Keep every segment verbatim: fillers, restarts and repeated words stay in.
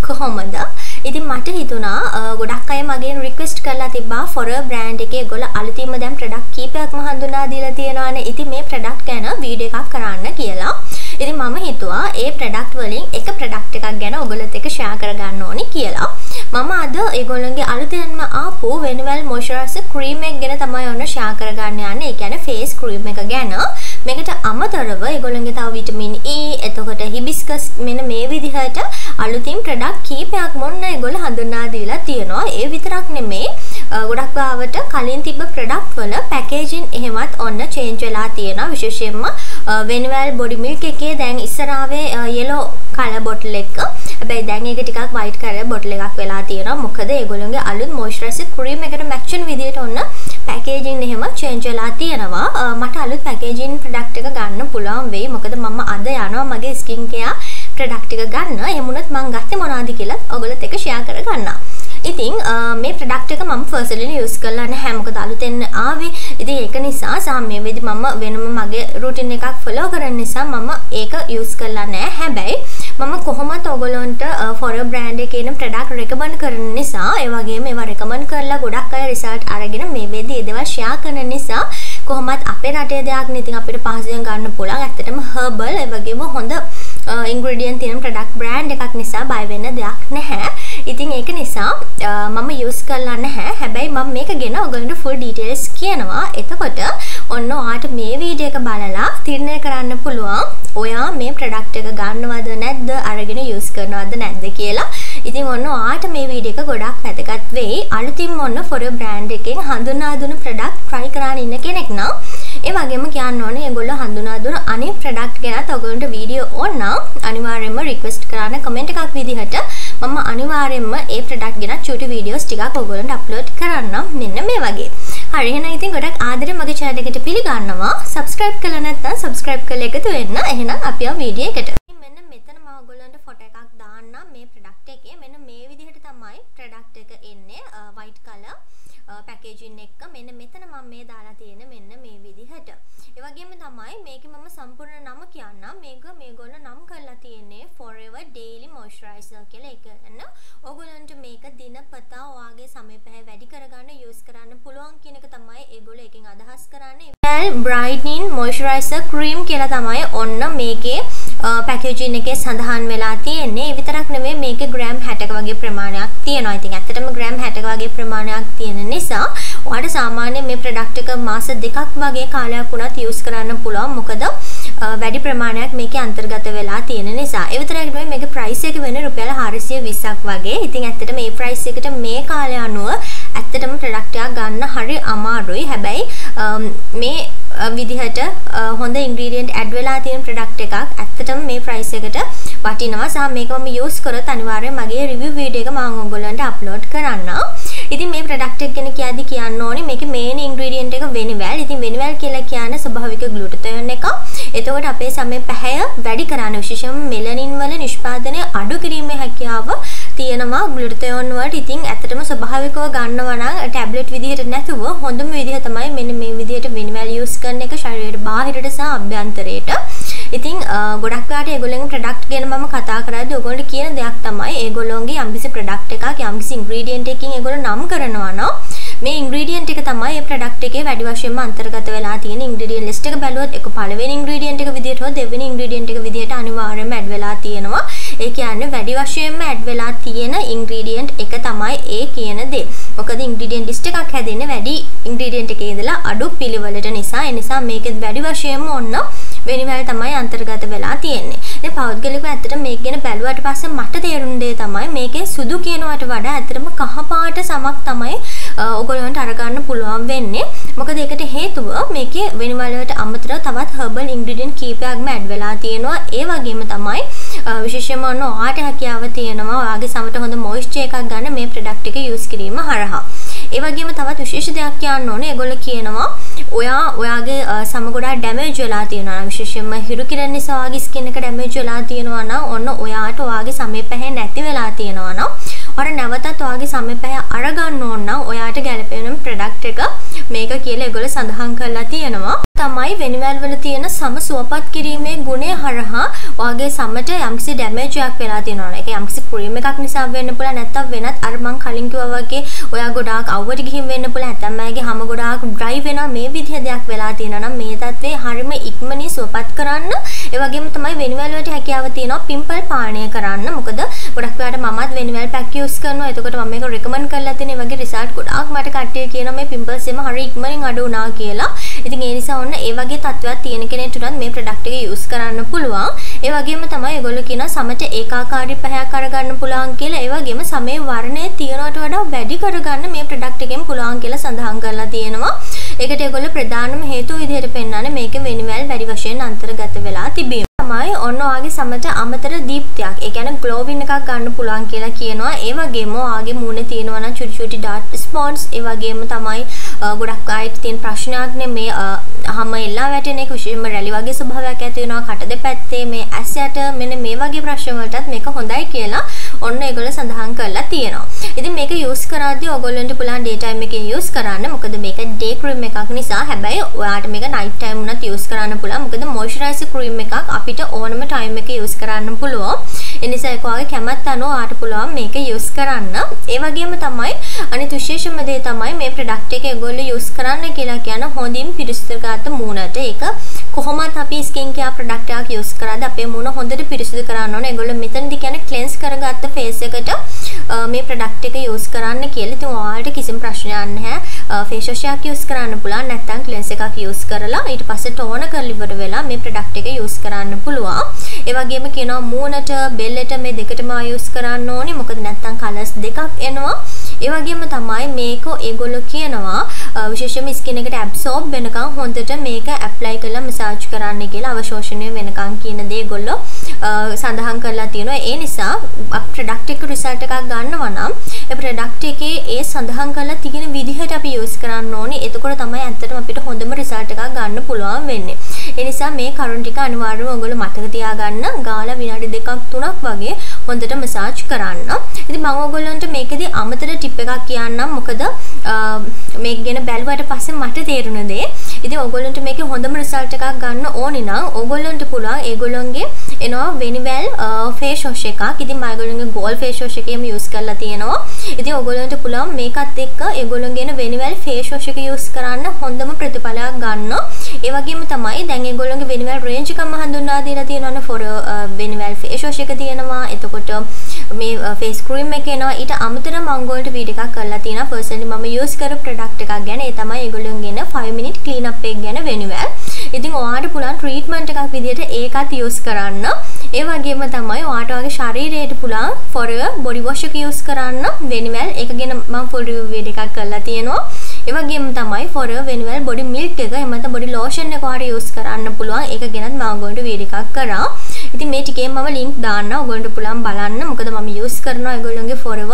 කොහොමද? ඉතින් මට හිතුණා ගොඩක් අය මගෙන් රික්වෙස්ට් කරලා තිබ්බා Forer brand එකේ ඒගොල්ලෝ අලුතින්ම දැන් ප්‍රොඩක්ට් කීපයක්ම හඳුනා දීලා තියෙනවානේ. ඉතින් මේ ප්‍රොඩක්ට් ගැන වීඩියෝ එකක් කරන්න කියලා. ඉතින් මම හිතුවා ඒ ප්‍රොඩක්ට් වලින් එක ප්‍රොඩක්ට් එකක් ගැන ඔයගොල්ලොත් එක්ක ෂෙයා කරගන්න ඕනි කියලා. මම අද ඒගොල්ලන්ගේ අලුතෙන්ම ආපු Venuvel moisturizer cream එක ගැන තමයි ඔන්න ෂෙයා කරගන්න යන්නේ. ඒ කියන්නේ face cream එක ගැන. මේකට අමතරව ඒගොල්ලන්ගේ තව vitamin E, එතකොට hibiscus මෙන්න මේ විදිහට අලුතින් ප්‍රොඩක්ට් කීපයක් මොන්න ඒගොල්ලෝ හඳුනා දීලා තියෙනවා. ඒ විතරක් නෙමෙයි ගොඩක් වාවට කලින් තිබ්බ ප්‍රොඩක්ට් වල පැකේජින් එහෙමත් ඔන්න චේන්ජ් වෙලා තියෙනවා. විශේෂයෙන්ම Venuvel body milk එකේ දැන් ඉස්සරාවේ yellow color bottle එක. හැබැයි දැන් ඒක ටිකක් white color bottle එකක් වෙලා තියෙනවා. මොකද ඒගොල්ලෝගේ අලුත් moisturizer cream එකට match වෙන විදිහට ඔන්න පැකේජින් එහෙම චේන්ජ් වෙලා තියෙනවා. මට අලුත් පැකේජින් ප්‍රොඩක්ට් එක ගන්න පුළුවන් වෙයි. මොකද මම අද යනවා මගේ skin care ප්‍රොඩක්ට් එක ගන්න. එහෙමුණොත් මම ගත්තේ මොනවද කියලා ඔයගොල්ලොත් එක්ක ෂෙයා කරගන්නම්. ඉතින් මේ ප්‍රොඩක්ට් එක මම පර්සනලි යූස් කරලා නැහැ. මොකද අලුතෙන් ආවේ. ඉතින් ඒක නිසා සහ මේ වෙදි මම වෙනම මගේ රුටින් එකක් ෆලෝ කරන නිසා මම ඒක යූස් කරලා නැහැ. හැබැයි මම කොහොමද ඔයගොල්ලන්ට Forer brand එකේ ඉන්න ප්‍රොඩක්ට් රෙකමන්ඩ් කරන නිසා ඒ වගේම ඒවා රෙකමන්ඩ් කරලා ගොඩක් අය රිසල්ට් අරගෙන මේ වෙදි ඒ දේවල් ෂෙයා කරන නිසා කොහොමත් අපේ රටේ දෙයක් නේ. ඉතින් අපිට පහසුවෙන් ගන්න පුළුවන්. ඇත්තටම herbal ඒ වගේම හොඳ ingredient තියෙන product brand එකක් නිසා බය වෙන්න දෙයක් නැහැ. ඉතින් ඒක නිසා මම use කරලා නැහැ. හැබැයි මම මේක ගැන ඔයගොල්ලන්ට full details කියනවා. එතකොට ඔන්න ඔයාට මේ වීඩියෝ එක බලලා තීරණය කරන්න පුළුවන් ඔයා මේ product එක ගන්නවද නැද්ද, අරගෙන use කරනවද නැද්ද කියලා. ඉතින් ඔන්න ඔයාට මේ වීඩියෝ එක ගොඩක් වැදගත් වෙයි. අලුතින්ම ඔන්න Forer brand එකෙන් හඳුනා දුන්න product try කරන්න ඉන්න කෙනෙක් නම් ඒ වගේම කියන්න ඕනේ ඒගොල්ලෝ හඳුනා දුන්න අනිත් ප්‍රොඩක්ට් ගැනත් ඔයගොල්ලන්ට වීඩියෝ ඕන නම් අනිවාර්යයෙන්ම රික්වෙස්ට් කරන්න කමෙන්ට් එකක් විදිහට මම අනිවාර්යයෙන්ම ඒ ප්‍රොඩක්ට් ගැන චූටි වීඩියෝස් ටිකක් ඔයගොල්ලන්ට අප්ලෝඩ් කරන්නම් මෙන්න මේ වගේ. හරි එහෙනම් ඉතින් ගොඩක් ආදරෙන් මගේ channel එකට පිළිගන්නවා. subscribe කරලා නැත්නම් subscribe කරලා එකතු වෙන්න. එහෙනම් අපි යමු වීඩියෝ එකට. මෙන්න මෙතන මම ඔයගොල්ලන්ට ෆොටෝ එකක් දාන්නම් මේ ප්‍රොඩක්ට් එකේ. මෙන්න මේ විදිහට තමයි ප්‍රොඩක්ට් එක එන්නේ. white color පැකේජින් එක මෙන්න මෙතන මම මේ දාලා තියෙන මෙන්න මේ විදිහට. ඒ වගේම තමයි මේකේ මම සම්පූර්ණ නම කියන්නම්. මේක මේගොල්ලෝ නම් කරලා තියෙන්නේ Forever Daily Moisturizer කියලා. ඒක නේද? ඕගොල්ලන්ට මේක දිනපතා ඔයාගේ සමය පැය වැඩි කරගන්න යූස් කරන්න පුළුවන් කියන එක තමයි ඒගොල්ලෝ එකෙන් අදහස් කරන්නේ. Venuvel Brightening Moisturizer Cream කියලා තමයි ඔන්න මේකේ පැකේජින් එකේ සඳහන් වෙලා තියෙන්නේ. ඒ විතරක් නෙමෙයි මේකේ ග්‍රෑම් හැටක වගේ ප්‍රමාණයක් තියෙනවා. ඉතින් ඇත්තටම ග්‍රෑම් හැටක වගේ ප්‍රමාණයක් තියෙන නිසා ඔයාලට සාමාන්‍යයෙන් මේ ප්‍රොඩක්ට් එක මාස දෙකක් වගේ කාලයක් වුණත් යූස් කරන්න පුළුවන්. මොකද වැඩි ප්‍රමාණයක් මේකේ අන්තර්ගත වෙලා තියෙන නිසා. ඒ විතරක් නෙමෙයි මේකේ ප්‍රයිස් එක වෙන්නේ රුපියල් හාරසිය විස්සක් වගේ. ඉතින් ඇත්තටම මේ ප්‍රයිස් එකට මේ කාලය අනුව ඇත්තටම ප්‍රොඩක්ට් එකක් ගන්න හරි අමාරුයි. හැබැයි මේ විදිහට හොඳ ඉන්ග්‍රීඩියන්ට් ඇඩ් වෙලා තියෙන ප්‍රොඩක්ට් එකක් ඇත්තටම මේ ප්‍රයිස් එකට වටිනවා. සහ මේක මම යූස් කරොත් අනිවාර්යයෙන් මගේ රිවිව් වීඩියෝ එක මම ඔයගොල්ලන්ට අප්ලෝඩ් කරන්නම්. ඉතින් මේ ප්‍රොඩක්ට් එක ගැන කියද්දි කියන්න ඕනේ මේකේ මේන් ඉන්ග්‍රීඩියන්ට් එක Venuvel. ඉතින් Venuvel කියලා කියන්නේ ස්වභාවික ග්ලූටතයෝන් එක. එතකොට අපේ සමේ පැහැය වැඩි කරන විශේෂයෙන්ම මෙලනින් වල නිෂ්පාදනය අඩු කිරීමේ හැකියාව තියෙනවා ග්ලූටතයෝන් වලට. ඉතින් ඇත්තටම ස්වභාවිකව ගන්නවා නම් ටැබ්ලට් විදිහට නැතුව හොඳම විදිහ තමයි මෙන්න මේ විදිහට Venuvel යූස් කරන එක ශරීරයට බාහිරට සහ අභ්‍යන්තරයට. ඉතින් ගොඩක් වෙලාට ඒගොල්ලන්ගේ ප්‍රොඩක්ට් ගැන මම කතා කරද්දී ඔයගොල්ලන්ට කියන දෙයක් තමයි ඒගොල්ලෝගේ යම්කිසි ප්‍රොඩක්ට් එකක් යම්කිසි ඉන්ග්‍රීඩියන්ට් එකකින් ඒගොල්ලෝ නම් කරනවා නම් මේ ඉන්ග්‍රීඩියන්ට් එක තමයි මේ ප්‍රොඩක්ට් එකේ වැඩි වශයෙන්ම අන්තර්ගත වෙලා තියෙන ඉන්ග්‍රීඩියන්ට් ලිස්ට් එක බැලුවොත් ඒක පළවෙනි ඉන්ග්‍රීඩියන්ට් එක විදිහට හෝ දෙවෙනි ඉන්ග්‍රීඩියන්ට් එක විදිහට අනිවාර්යයෙන්ම ඇඩ් වෙලා තියෙනවා. ඒ කියන්නේ වැඩි වශයෙන්ම ඇඩ් වෙලා තියෙන ඉන්ග්‍රීඩියන්ට් එක තමයි ඒ කියන දේ. මොකද ඉන්ග්‍රීඩියන්ට් ලිස්ට් එකක් හැදෙන්නේ වැඩි ඉන්ග්‍රීඩියන්ට් එකේ ඉඳලා අඩු පිළිවෙලට නිසා. ඒ නිසා මේකෙත් වැඩි වශයෙන්ම ඔන්න Venuvel තමයි අන්තර්ගත වෙලා තියෙන්නේ. ඉතින් පෞද්ගලිකව ඇත්තටම මේක ගැන බැලුවාට පස්සේ මට තේරුණ දේ තමයි මේකේ සුදු කියනවට වඩා ඇත්තටම කහ පාට සමක් තමයි ඔයගොල්ලන්ට අරගන්න පුළුවන් වෙන්නේ. මොකද ඒකට හේතුව මේකේ Venuvel වලට අමතරව තවත් herbal ingredient කීපයක්ම ඇඩ් වෙලා තියෙනවා. ඒ වගේම තමයි විශේෂයෙන්ම ඔන්න ඔයාට හැකියාව තියෙනවා ඔයාගේ සමට හොඳ moisture එකක් ගන්න මේ product එක use කිරීම හරහා. ඒ වගේම තවත් විශේෂ දෙයක් කියන්න ඕනේ. ඒගොල්ලෝ කියනවා ඔයා ඔයාගේ සම ගොඩාක් damage වෙලා තියෙනවා. විශේෂයෙන්ම හිරු කිරණ නිසා ඔයාගේ skin එක damage වෙලා තියෙනවා නම් ඔන්න ඔයාට ඔයාගේ සමේ පැහැ නැති වෙලා තියෙනවා නම් ඔයාලා නැවතත් ඔයාගේ සමේ පැහැ අරගන්න ඕන නම් ඔයාට ගැලපෙන product එක මේක කියලා ඒගොල්ලෝ සඳහන් කරලා තියෙනවා. තමයි වෙනිවැල් වල තියෙන සම සුවපත් කිරීමේ ගුණය හරහා ඔයාගේ සමට යම්කිසි ඩැමේජ් එකක් වෙලා තියෙනවා. ඒක යම්කිසි ක්‍රීම් එකක් නිසා වෙන්න පුළුවන්. නැත්නම් වෙනත් අර මං කලින් කිව්වා වගේ ඔයා ගොඩාක් අවුවට ගිහින් වෙන්න පුළුවන්. නැත්නම් අයගේ හැම ගොඩාක් ඩ්‍රයි වෙනවා. මේ විදිහ දෙයක් වෙලා තියෙනවා නම් මේ තත්ත්වේ හරියම ඉක්මනින් සුවපත් කරන්න. ඒ වගේම තමයි වෙනිවැල් වලට හැකියාව තියෙනවා පිම්පල් පාලනය කරන්න. මොකද ගොඩක් වෙලාවට මමත් වෙනිවැල් පැක් යූස් කරනවා. එතකොට මම මේක රෙකමන්ඩ් කරලා තියෙන ඒ වගේ රිසල්ට් ගොඩාක් මට කට්ටිය කියනවා මේ පිම්පල්ස් එම හරිය ඉක්මනින් අඩු වුණා කියලා. ඉතින් ඒ නිසා ඒ වගේ තත්ත්වයක් තියෙන කෙනෙක්ට උනත් මේ ප්‍රොඩක්ට් එක යූස් කරන්න පුළුවන්. ඒ වගේම තමයි ඒගොල්ලෝ කියන සමට ඒකාකාරී පැහැයක් අරගන්න පුළුවන් කියලා. ඒ වගේම සමේ වර්ණය තියනවට වඩා වැඩි කරගන්න මේ ප්‍රොඩක්ට් එකෙන් පුළුවන් කියලා සඳහන් කරලා තියෙනවා. ඒකට ඒගොල්ලෝ ප්‍රධානම හේතුව විදිහට පෙන්නන්නේ මේකේ වෙනිවැල් වැඩි වශයෙන් අන්තර්ගත වෙලා තිබීම. තමයි ඔන්න ඔයාගේ සමට අමතර දීප්තියක්. ඒ කියන්නේ ග්ලෝවින් එකක් ගන්න පුළුවන් කියලා කියනවා. ඒ වගේම ඔයාගේ මූණේ තියෙනවා නම් චුටි චුටි ඩාර්ක් ස්පොට්ස්, ඒ වගේම තමයි ගොඩක් අයට තියෙන ප්‍රශ්නයක් නේ මේ හැම එල්ලා වැටෙන එක විශේෂයෙන්ම රැලි වගේ ස්වභාවයක් ඇති වෙනවා කට දෙපැත්තේ මේ ඇස් යට මෙන්න මේ වගේ ප්‍රශ්න වලටත් මේක හොඳයි කියලා ඔන්න ඒගොල්ලෝ සඳහන් කරලා තියෙනවා. ඉතින් මේක යූස් කරද්දී ඔයගොල්ලන්ට පුළුවන් ඩේ ටයිම් එකේ යූස් කරන්න. මොකද මේක ඩේ ක්‍රීම් එකක් නිසා. හැබැයි ඔයාට මේක නයිට් ටයිම් උනත් යූස් කරන්න පුළුවන්. මොකද මොයිස්චරයිසර් ක්‍රීම් එකක් අපිට ඕනම ටයිම් එකේ යූස් කරන්න පුළුවන්. ඒ නිසා ඒක ඔයාගේ කැමැත්ත අනුව ඔයාට පුළුවන් මේක යූස් කරන්න. ඒ වගේම තමයි අනිත් විශේෂම දේ තමයි මේ ප්‍රොඩක්ට් එක ඒගොල්ලෝ යූස් කරන්න කියලා කියන හොඳින් පිරිසිදුගත මූණට. ඒක කොහොමත් අපි ස්කින් කෙයාර් ප්‍රොඩක්ට් එකක් යූස් කරද්දී අපේ මූණ හොඳට පිරිසිදු කරන්න ඕනේ. ඒගොල්ලෝ මෙතනදී කියන්නේ ක්ලෙන්ස් කරගත්ත ෆේස් එකට මේ ප්‍රොඩක්ට් එක යූස් කරන්න කියලා. ඉතින් ඔයාලට කිසිම ප්‍රශ්නයක් නැහැ. ෆේස් වොෂ් එකක් යූස් කරන්න පුළුවන්. නැත්නම් ක්ලෙන්ස් එකක් යූස් කරලා ඊට පස්සේ ටෝන කරලා ඉවර වෙලා මේ ප්‍රොඩක්ට් එක යූස් කරන්න පුළුවන්. ඒ වගේම කියනවා මූණට බෙල්ලට මේ දෙකටම යූස් කරන්න ඕනේ. මොකද නැත්නම් කලර්ස් දෙකක් එනවා. ඒ වගේම තමයි මේක ඒගොල්ලෝ කියනවා විශේෂයෙන්ම ස්කින් එකට ඇබ්සෝබ් වෙනකන් හොඳට මේක ඇප්ලයි කරලා මසාජ් කරන්න කියලා අවශෝෂණය වෙනකන් කියන දේ ඒගොල්ලෝ සඳහන් කරලා තියෙනවා. ඒ නිසා ප්‍රොඩක්ට් එක රිසල්ට් එකක් ගන්නවා නම් ඒ ප්‍රොඩක්ට් එකේ ඒ සඳහන් කරලා තියෙන විදිහට අපි යූස් කරන්න ඕනේ. එතකොට තමයි ඇත්තටම අපිට හොඳම රිසල්ට් එකක් ගන්න පුළුවන් වෙන්නේ. ඒ නිසා මේ කරුණ ටික අනිවාර්යයෙන්ම ඔයගොල්ලෝ මතක තියාගන්න. ගාලා විනාඩි දෙකක් තුනක් වගේ හොඳට මසාජ් කරන්න. ඉතින් මම ඔයගොල්ලන්ට මේකෙදි අමතර ටිප් එකක් කියන්නම්. මොකද මේක ගැන බැලුවට පස්සේ මට තේරුණ දේ. ඉතින් ඔයගොල්ලන්ට මේකේ හොඳම රිසල්ට් එකක් ගන්න ඕනේ නම් ඔයගොල්ලන්ට පුළුවන් ඒගොල්ලන්ගේ එනවා වෙනිවැල් ෆේස් වොෂ් එකක්. ඉතින් මම ඒගොල්ලන්ගේ ගෝල් ෆේස් වොෂ් එකේම යූස් කරලා තියෙනවා. ඉතින් ඔයගොල්ලන්ට පුළුවන් මේකත් එක්ක ඒගොල්ලන්ගේ එන වෙනිවැල් ෆේස් වොෂ් එක යූස් කරන්න හොඳම ප්‍රතිඵලයක් ගන්න. ඒ වගේම තමයි දැන් ඒගොල්ලන්ගේ වෙනිවැල් රේන්ජ් එකම හඳුන්වා දීලා තියෙනවානේ. ෆොර වෙනිවැල් ෆේස් වොෂ් එක තියෙනවා. එතකොට මේ ෆේස් ක්‍රීම් එක එනවා. ඊට අමතරව මම ඔයගොල්ලන්ට වීඩියෝ එකක් කරලා තියෙනවා. පර්සනලි මම යූස් කරපු ප්‍රොඩක්ට් එකක් ගැන. ඒ තමයි ඒගොල්ලන්ගේ එන ෆයිව් මිනිට් ක්ලීන් අප් එක ගැන වෙනිවැල්. ඉතින් ඔයාට පුළුවන් ට්‍රීට්මන්ට් එකක් විදිහට ඒකත් යූස් කරන්න. ඒ වගේම තමයි ඔයාට ඔයාගේ ශරීරයට පුළුවන් ෆොර බොඩි වොෂ් එක යූස් කරන්න වෙනිවැල්. ඒක ගැන මම ෆුල් රිවිව් වීඩියෝ එකක් කරලා තියෙනවා. ඒ වගේම තමයි ෆොර වෙනිවැල් බොඩි මිල්ක් එක එහෙම නැත්නම් බොඩි ලෝෂන් එක ඔයාට යූස් කරන්න පුළුවන්. ඒක ගැනත් මම ඔයගොල්ලන්ට වීඩියෝ එකක් කරා. ඉතින් මේ ටිකේ මම ලින්ක් දාන්න ඔයගොල්ලන්ට පුළුවන් බලන්න. මොකද මම යූස් කරනවා ඒගොල්ලන්ගේ ෆොරව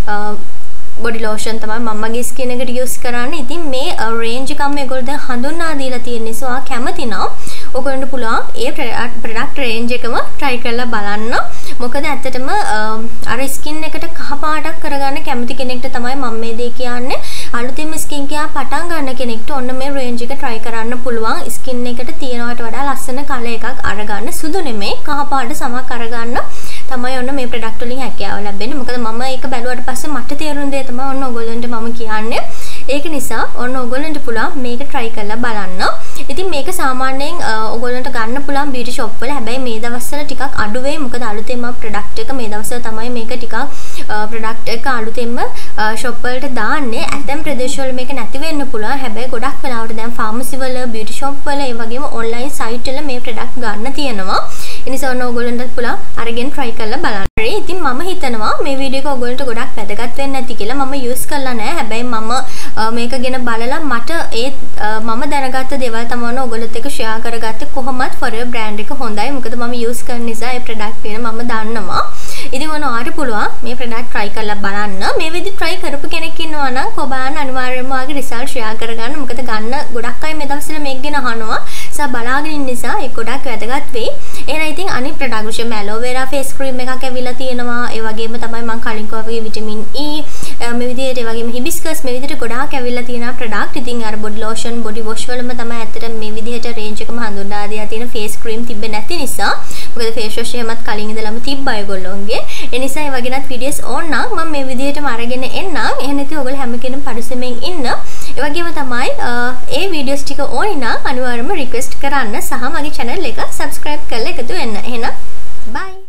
බොඩි ලෝෂන් තමයි මමගේ ස්කින් එකට යූස් කරන්නේ. ඉතින් මේ රේන්ජ් එකම මේගොල්ලෝ දැන් හඳුන්වා දීලා තියෙන නිසා ඔයා කැමති නම් ඔයගොල්ලන්ට පුළුවන් ඒ ප්‍රොඩක්ට් රේන්ජ් එකම try කරලා බලන්න. මොකද ඇත්තටම අර ස්කින් එකට කහ පාටක් කරගන්න කැමති කෙනෙක්ට තමයි මම මේ දේ කියන්නේ. අලුතින්ම ස්කින් කෙයාර් පටන් ගන්න කෙනෙක්ට ඔන්න මේ රේන්ජ් එක try කරන්න පුළුවන්. ස්කින් එකට තියනවට වඩා ලස්සන කලර් එකක් අරගන්න. සුදු නෙමෙයි කහ පාට සමක් අරගන්න තමයි ඔන්න මේ ප්‍රොඩක්ට් වලින් හැකියාව ලැබෙන්නේ. මොකද මම ඒක බැලුවට පස්සේ මට තේරුණ දේ තමයි ඔන්න ඔයගොල්ලන්ට මම කියන්නේ. ඒක නිසා ඔන්න ඔයගොල්ලන්ට පුළුවන් මේක try කරලා බලන්න. ඉතින් මේක සාමාන්‍යයෙන් ඔයගොල්ලන්ට ගන්න පුළුවන් බියුටි ෂොප් වල. හැබැයි මේ දවස්වල ටිකක් අඩු වෙයි. මොකද අලුතෙන්ම ප්‍රොඩක්ට් එක මේ දවස්වල තමයි මේක ටිකක් ප්‍රොඩක්ට් එක අලුතෙන්ම ෂොප් වලට දාන්නේ. ඇතැම් ප්‍රදේශවල මේක නැති වෙන්න පුළුවන්. හැබැයි ගොඩක් වෙලාවට දැන් ෆාමසි වල, බියුටි ෂොප් වල, ඒ වගේම ඔන්ලයින් සයිට් වල මේ ප්‍රොඩක්ට් ගන්න තියෙනවා. ඒ නිසා ඔන්න ඔයගොල්ලන්ට පුළුවන් අරගෙන try කරලා බලන්න. ඉතින් මම හිතනවා මේ වීඩියෝ එක ඔයගොල්ලන්ට ගොඩක් වැදගත් වෙන්න ඇති කියලා. මම යූස් කරලා නැහැ. හැබැයි මම මේක ගැන බලලා මට ඒ මම දැනගත්ත දේවල් තමයි ඔයගොල්ලොත් එක්ක ෂෙයා කරගත්තේ. කොහොමත් ෆොරෙවර් බ්‍රෑන්ඩ් එක හොඳයි. මොකද මම යූස් කරන නිසා ඒ ප්‍රොඩක්ට් ගැන මම දන්නවා. ඉතින් ඔන්න ඔයාට පුළුවන් මේ ප්‍රොඩක්ට් try කරලා බලන්න. මේ විදිහට try කරපු කෙනෙක් ඉන්නවා නම් කොබාන අනිවාර්යයෙන්ම ඔයාගේ රිසල්ට් ෂෙයා කරගන්න. මොකද ගන්න ගොඩක් අය මේ දවස්වල මේක ගැන අහනවා. සා බලාගෙන ඉන්න නිසා ඒක ගොඩක් වැදගත් වෙයි. එහෙනම් ඉතින් අනිත් ප්‍රොඩක්ට් විශේෂයෙන්ම ඇලෝවෙරා ෆේස් ක්‍රීම් එකක් ඇවිල්ලා තියෙනවා. ඒ වගේම තමයි මම කලින් කිව්වා වගේ විටමින් E, මේ විදිහට ඒ වගේම හිබිස්කස් මේ විදිහට ගොඩාක් ඇවිල්ලා තියෙන ප්‍රොඩක්ට්. ඉතින් අර බොඩි ලෝෂන් බොඩි වොෂ් වලම තමයි ඇත්තට මේ විදිහට රේන්ජ් එකම හඳුන්වා දීලා තියෙන ෆේස් ක්‍රීම් තිබ්බේ නැති නිසා. මොකද ෆේස් වොෂ් එහෙමත් කලින් ඉඳලම තිබ්බා ඒගොල්ලෝන්ගේ. ඒ නිසා ඒ වගේනත් වීඩියෝස් ඕන නම් මම මේ විදිහටම අරගෙන එන්නම්. එහෙනම් ඉතින් ඔයගොල්ලෝ හැම කෙනෙම පරිස්සමෙන් ඉන්න. ඒ වගේම තමයි ඒ වීඩියෝස් ටික ඕනි නම් අනිවාර්යයෙන්ම රික්වෙස්ට් කරන්න සහ මගේ channel එක subscribe කරලා එකතු වෙන්න. එහෙනම් bye.